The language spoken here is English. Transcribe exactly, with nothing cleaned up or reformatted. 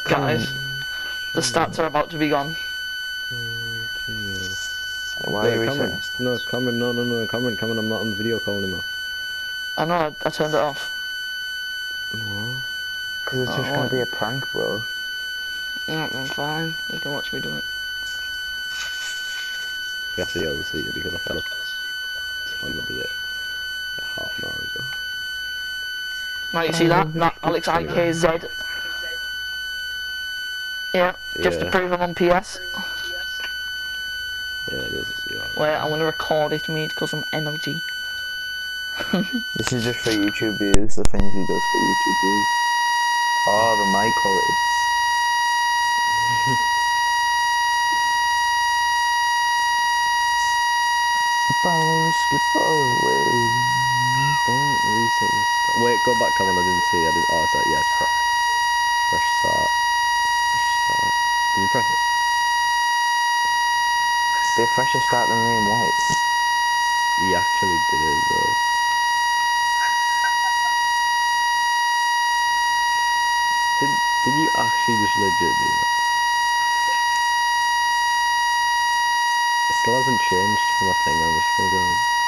Guys, the stats are about to be gone. Why Wait, are you Cameron. saying? No, Cameron, no, no, no, Cameron, Cameron, I'm not on the video call anymore. I know, I, I turned it off. What? Because it's Oh, just gonna what? be a prank, bro. Mm, I'm fine. You can watch me do it. You have to be able to see it because I fell asleep. I did it half an hour ago. Right, you see that? That Alex I K Z. Yeah, just to Yeah, prove I'm on P S. yeah, it is. You are. Wait, I want to record it, mate, because I'm energy. This is just for YouTube views, the things he does for YouTube views. Oh, the mic quality. Skip skip away. Don't reset your stuff. Wait, go back, Cameron. I didn't see. I didn't. Oh, is that yes? Pre fresh start. Fresh start. Did you press it? Be a fresher start than Liam White. He actually did it though. Did Did you actually just legit do that? It still hasn't changed for my thing. I'm just gonna go.